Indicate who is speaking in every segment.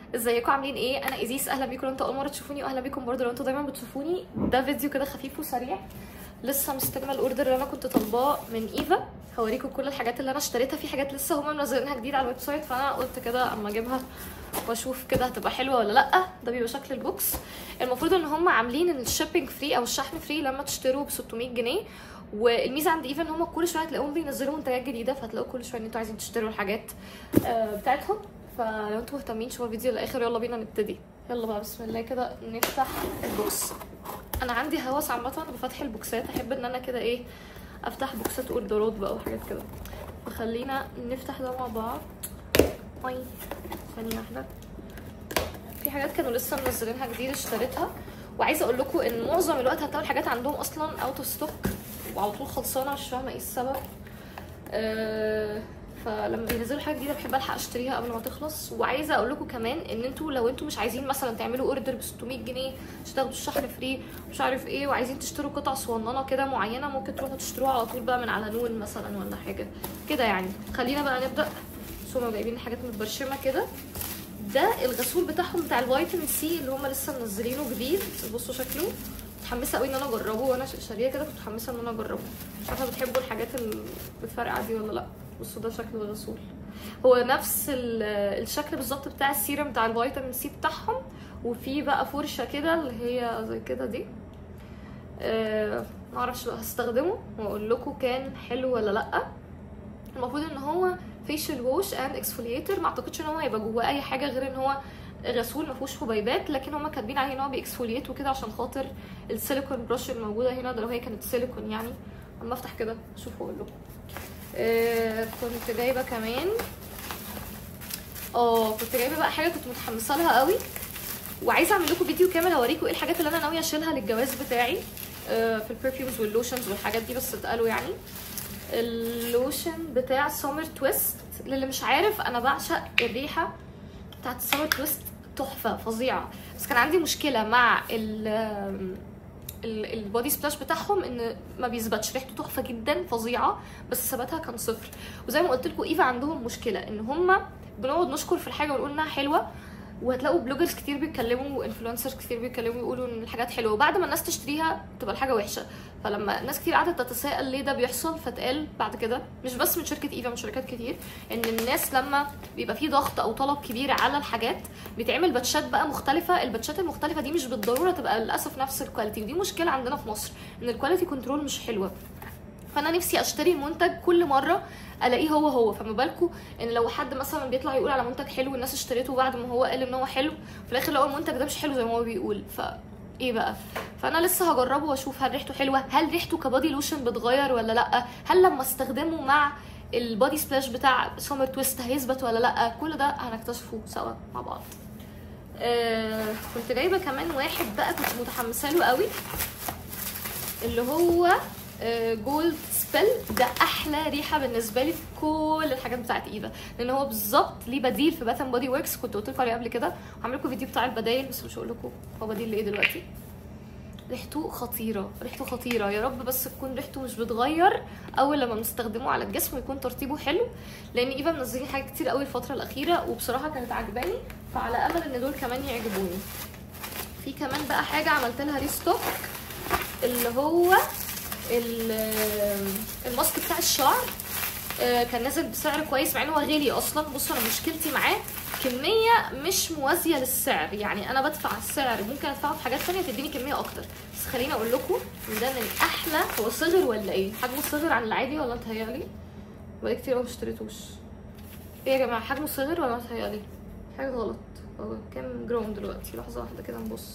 Speaker 1: ازيكم عاملين ايه؟ انا ايزيس، اهلا بيكم لو انتوا اول مره تشوفوني، واهلا بيكم برضه لو انتوا دايما بتشوفوني. ده فيديو كده خفيف وسريع، لسه مستلمه الاوردر اللي انا كنت طالباه من ايفا. هوريكم كل الحاجات اللي انا اشتريتها، في حاجات لسه هما منزلينها جديد على الويب سايت، فانا قلت كده اما اجيبها واشوف كده هتبقى حلوه ولا لا. ده بيبقى شكل البوكس. المفروض ان هما عاملين الشيبنج فري او الشحن فري لما تشتروا ب 600 جنيه. والميزه عند ايفا ان هم كل شويه تلاقوهم بينزلوا منتجات جديده، فهتلاقوا كل شويه ان انتوا عايزين تشتروا الحاجات بتاعتهم. فلو انتوا مهتمين شوفوا الفيديو للاخر. يلا بينا نبتدي. يلا بقى بسم الله كده نفتح البوكس. انا عندي هوس عامه بفتح البوكسات، احب ان انا كده ايه افتح بوكسات اوردرات بقى وحاجات كده، فخلينا نفتح ده مع بعض. اي ثانيه واحده. في حاجات كانوا لسه منزلينها جديد اشتريتها، وعايزه اقول لكم ان معظم الوقت هتلاقوا الحاجات عندهم اصلا اوت اوف ستوك وعلى طول خلصانه، مش فاهمه ايه السبب. فلما بينزلوا حاجه جديده بحب الحق اشتريها قبل ما تخلص. وعايزه اقول لكم كمان ان انتوا لو انتوا مش عايزين مثلا تعملوا اوردر ب 600 جنيه مش تاخدوا الشحن فري مش عارف ايه، وعايزين تشتروا قطع صغننه كده معينه، ممكن تروحوا تشتروها على طول بقى من على نون مثلا ولا حاجه كده يعني. خلينا بقى نبدا. ثم جايبين حاجات متبرشمه كده. ده الغسول بتاعهم بتاع الفيتامين سي اللي هم لسه منزلينه جديد. بصوا شكله، متحمسه قوي ان انا اجربه، وانا شاريه كده متحمسه ان انا اجربه. مش عارفه بتحبوا الحاجات اللي بتفرقع دي ولا لا. بصوا ده شكل الغسول، هو نفس الشكل بالظبط بتاع السيرم بتاع الفيتامين سي بتاعهم، وفي بقى فرشه كده اللي هي زي كده دي. معرفش بقى هستخدمه واقول لكم كان حلو ولا لا. المفروض ان هو فيشل ووش اند اكسفوليتر، ما اعتقدش ان هو هيبقى جواه اي حاجه غير ان هو غسول ما فيهوش حبيبات، لكن هما كاتبين عليه ان هو بيكسفوليت وكده عشان خاطر السيليكون برش اللي موجوده هنا. ده لو هي كانت سيليكون يعني. اما افتح كده اشوف واقول لكم. كنت جايبه كمان كنت جايبه بقى حاجه كنت متحمسه لها قوي، وعايزه اعمل لكم فيديو كامل هوريكم ايه الحاجات اللي انا ناويه اشيلها للجواز بتاعي في البرفيومز واللوشنز والحاجات دي. بس اتقالوا يعني اللوشن بتاع سمر تويست. للي مش عارف انا بعشق الريحه بتاعت سمر تويست، تحفه فظيعه. بس كان عندي مشكله مع البودي سبلاش بتاعهم ان ما بيثبتش. ريحته تحفه جدا فظيعه بس ثباتها كان صفر. وزي ما قلت لكم ايفا عندهم مشكله ان هم بنقعد نشكر في الحاجه ونقول انها حلوه، وهتلاقوا بلوجرز كتير بيتكلموا وانفلونسرز كتير بيتكلموا يقولوا ان الحاجات حلوه، وبعد ما الناس تشتريها تبقى الحاجه وحشه. فلما ناس كتير قعدت تتساءل ليه ده بيحصل، فتقال بعد كده مش بس من شركه ايفا، من شركات كتير، ان الناس لما بيبقى في ضغط او طلب كبير على الحاجات بيتعمل باتشات بقى مختلفه. الباتشات المختلفه دي مش بالضروره تبقى للاسف نفس الكواليتي، ودي مشكله عندنا في مصر ان الكواليتي كنترول مش حلوه. فانا نفسي اشتري المنتج كل مره الاقيه هو. فما بالكم ان لو حد مثلا بيطلع يقول على منتج حلو والناس اشتريته بعد ما هو قال ان هو حلو، في الاخر لقوا المنتج ده مش حلو زي ما هو بيقول، ايه بقى؟ فانا لسه هجربه واشوف هل ريحته حلوه، هل ريحته كبادي لوشن بتغير ولا لا، هل لما استخدمه مع البادي سبلاش بتاع سمر تويست هيثبت ولا لا. كل ده هنكتشفه سوا مع بعض. كنت جايبه كمان واحد بقى كنت متحمسه له قوي، اللي هو جولد سبيل. ده احلى ريحه بالنسبه لي في كل الحاجات بتاعت ايفا، لان هو بالظبط ليه بديل في باث اند بودي وركس. كنت قلت لكم عليه قبل كده، وعامل لكم فيديو بتاع البدايل بس مش هقول لكم هو بديل لايه دلوقتي. ريحته خطيره، ريحته خطيره. يا رب بس تكون ريحته مش بتغير اول لما بنستخدمه على الجسم، ويكون ترطيبه حلو، لان ايفا منزلين حاجات كتير قوي الفتره الاخيره وبصراحه كانت عجباني، فعلى امل ان دول كمان يعجبوني. في كمان بقى حاجه عملت لها ريستوك، اللي هو الماسك بتاع الشعر. كان نازل بسعر كويس مع انه هو غالي اصلا. بصوا انا مشكلتي معاه كميه مش موازيه للسعر، يعني انا بدفع السعر ممكن ادفعه في حاجات ثانيه تديني كميه اكتر. بس خليني اقول لكم ان ده من احلى. هو صغر ولا ايه؟ حجمه صغر عن العادي ولا متهيألي؟ بقالي كتير قوي مشتريتوش. ايه يا جماعه، حجمه صغر ولا متهيألي؟ حاجه غلط. هو كام جرام دلوقتي؟ لحظه واحده كده نبص.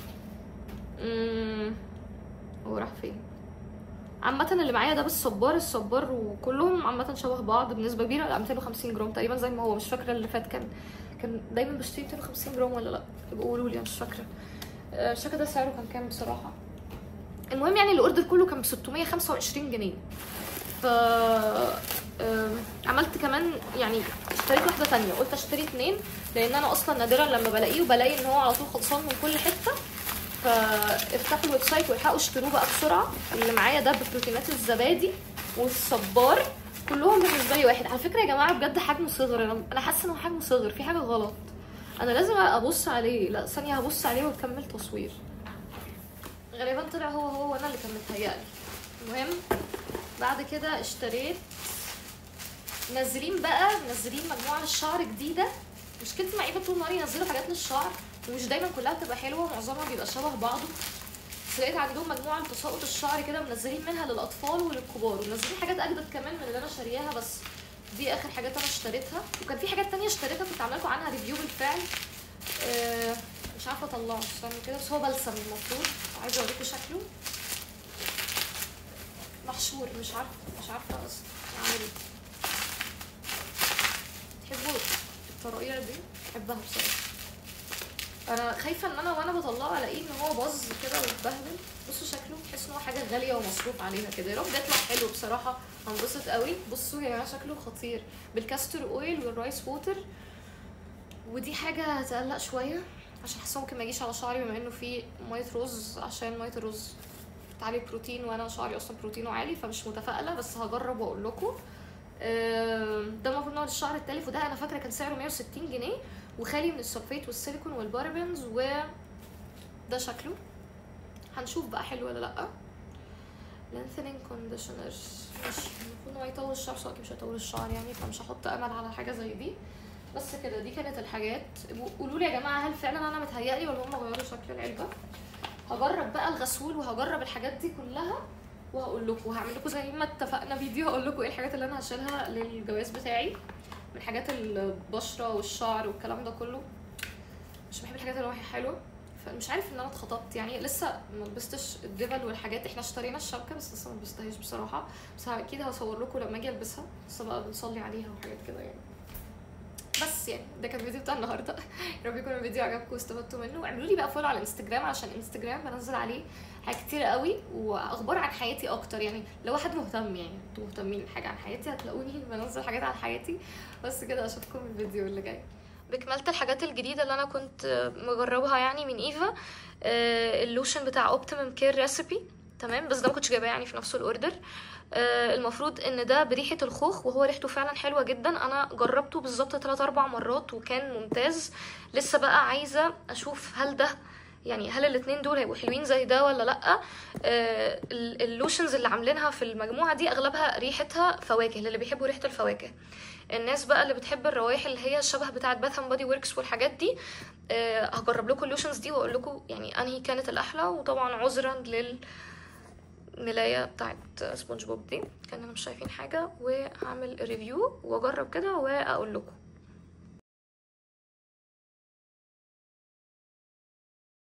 Speaker 1: هو راح فين؟ عامة اللي معايا ده بالصبار وكلهم عامة شبه بعض بنسبة كبيرة. لا 250 جرام تقريبا زي ما هو، مش فاكرة اللي فات كان دايما بشتري 250 جرام ولا لا، يبقوا قولوا لي، مش فاكرة. مش فاكرة ده سعره كان كام بصراحة. المهم يعني الاوردر كله كان ب 625 جنيه. ف عملت كمان يعني اشتريت واحدة تانية، قلت اشتري 2 لان انا اصلا نادرا لما بلاقيه وبلاقي ان هو على طول خلصان من كل حتة. فافتحوا الويب سايت والحقوا اشتروه بقى بسرعه. اللي معايا ده ببروتينات الزبادي والصبار، كلهم بالنسبه لي واحد. على فكره يا جماعه بجد حجمه صغر، انا حاسه انه حجمه صغر، في حاجه غلط. انا لازم ابص عليه، لا ثانيه هبص عليه واكمل تصوير. غالبا طلع هو وانا اللي كان متهيألي. المهم بعد كده اشتريت، منزلين مجموعه للشعر جديده. مشكلتي مع ايفا طول النهار ينزلوا حاجات للشعر ومش دايما كلها بتبقى حلوه، معظمها بيبقى شبه بعضه. بس لقيت عندهم مجموعه لتساقط الشعر كده، منزلين منها للاطفال وللكبار، ومنزلين حاجات اجدد كمان من اللي انا شارياها، بس دي اخر حاجات انا اشتريتها. وكان في حاجات تانية اشتريتها كنت عامله لكم عنها ريفيو بالفعل. مش عارفه اطلعه استنى كده، بس هو بلسم المفروض، عايزه اوريكم شكله محشور، مش عارفه اصلا اعمله. تحبوا الطراقيع دي؟ بحبها بصراحه. انا خايفه ان انا وانا بطلعه الاقيه ان هو باظ كده واتبهدل. بصوا شكله، تحس ان هو حاجه غاليه ومصروف عليها كده. يا رب يطلع حلو بصراحه، هنبسط قوي. بصوا يا جماعه شكله خطير، بالكاستر اويل والرايس ووتر. ودي حاجه هتقلق شويه عشان حاسه ممكن ما يجيش على شعري بما انه فيه ميه رز، عشان ميه الرز عليه بروتين وانا شعري اصلا بروتينه عالي، فمش متفائله، بس هجرب واقول لكم. ده المفروض نوع الشعر التالف، وده انا فاكره كان سعره 160 جنيه وخالي من السلفيت والسيليكون والبارابنز. ده شكله، هنشوف بقى حلو ولا لا. لينثنينج كونديشنر ماشي، المفروض هو يطول الشعر، بس مش هيطول الشعر يعني، فمش هحط امل على حاجه زي دي. بس كده دي كانت الحاجات. قولوا لي يا جماعه هل فعلا انا متهيألي ولا هم غيروا شكل العلبه. هجرب بقى الغسول وهجرب الحاجات دي كلها وهقول لكم، وهعمل لكم زي ما اتفقنا فيديو هقول لكم ايه الحاجات اللي انا هشيلها للجواز بتاعي من حاجات البشره والشعر والكلام ده كله. مش بحب الحاجات اللي هي حلوه، فمش عارف ان انا اتخطبت يعني. لسه ما لبستش الدبل والحاجات، احنا اشترينا الشبكه بس لسه ما لبستهاش بصراحه، بس اكيد هصور لكم لما اجي البسها، لسه بقى بنصلي عليها وحاجات كده يعني. بس يعني ده كان الفيديو بتاع النهارده. يا رب يكون الفيديو عجبكم واستفدتوا منه. واعملوا لي بقى فولو على الانستجرام، عشان الانستجرام بنزل عليه حاجات كتير قوي واخبار عن حياتي اكتر. يعني لو واحد مهتم، يعني انتوا مهتمين حاجه عن حياتي هتلاقوني بنزل حاجات عن حياتي. بس كده اشوفكم في الفيديو اللي جاي. بكملت الحاجات الجديده اللي انا كنت مجربها يعني من ايفا. اللوشن بتاع اوبتيمم كير ريسيبي، تمام، بس ده ما كنتش جايباه يعني في نفس الاوردر. المفروض ان ده بريحه الخوخ، وهو ريحته فعلا حلوه جدا. انا جربته بالظبط 3-4 مرات وكان ممتاز. لسه بقى عايزه اشوف هل ده يعني هل الاتنين دول هيبقوا حلوين زي ده ولا لا. اللوشنز اللي عاملينها في المجموعه دي اغلبها ريحتها فواكه، اللي بيحبوا ريحه الفواكه. الناس بقى اللي بتحب الروائح اللي هي الشبه بتاعه باث اند بودي وركس والحاجات دي، هجرب لكم اللوشنز دي واقول لكم يعني انهي كانت الاحلى. وطبعا عذرا للملايه بتاعه سبونج بوب دي، كاننا مش شايفين حاجه، وهعمل ريفيو واجرب كده واقول لكم.